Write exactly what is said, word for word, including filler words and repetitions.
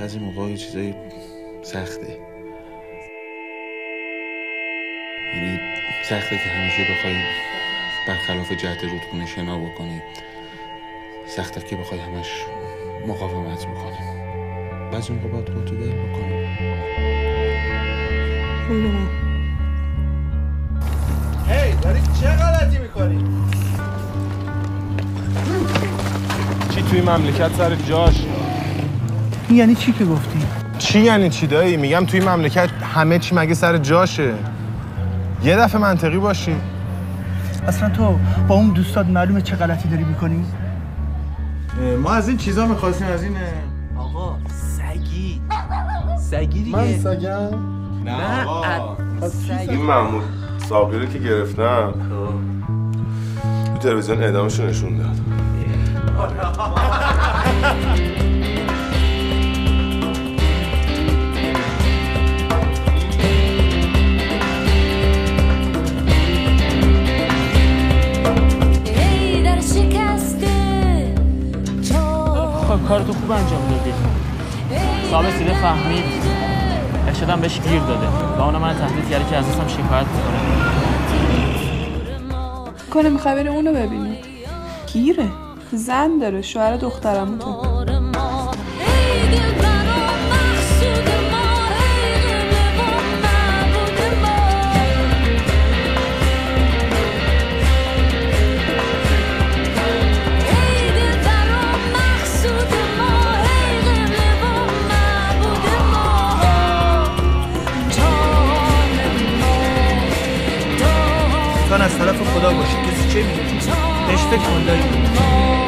بعضی موقع چیزای سخته، یعنی سخته که همیشه بخوای برخلاف جهت رودخونه شنا بکنی، سخته که بخوای همش مقاومت بکنی. بعضی موقع باید خودتو ول بکنی. هی داری چه غلطی میکنی؟ چی توی مملکت سر جاش؟ یعنی چی که گفتی؟ چی یعنی چی دایی؟ میگم توی مملکت همه چی مگه سر جاشه؟ یه دفعه منطقی باشی. اصلا تو با اون دوستات معلومه چه غلطی داری میکنی؟ ما از این چیزا میخواستیم، از این آقا سگی سگی دیگه. من سگم؟ نه آقا این محمود ساقی که گرفتم تو تلویزیون اعدامشو نشون داد. کارتو خوب انجام دادی. صاحب سیده فهمید ارشادم بهش گیر داده و اونم من تهدید کرده که از دستم شکایت میکنه. کنه میخوای بری اونو ببینی؟ گیره، زن داره، شوهر دخترمو تو. از طرف خدا باشی، کسی چه میگه؟ بهش فکر کن دایی.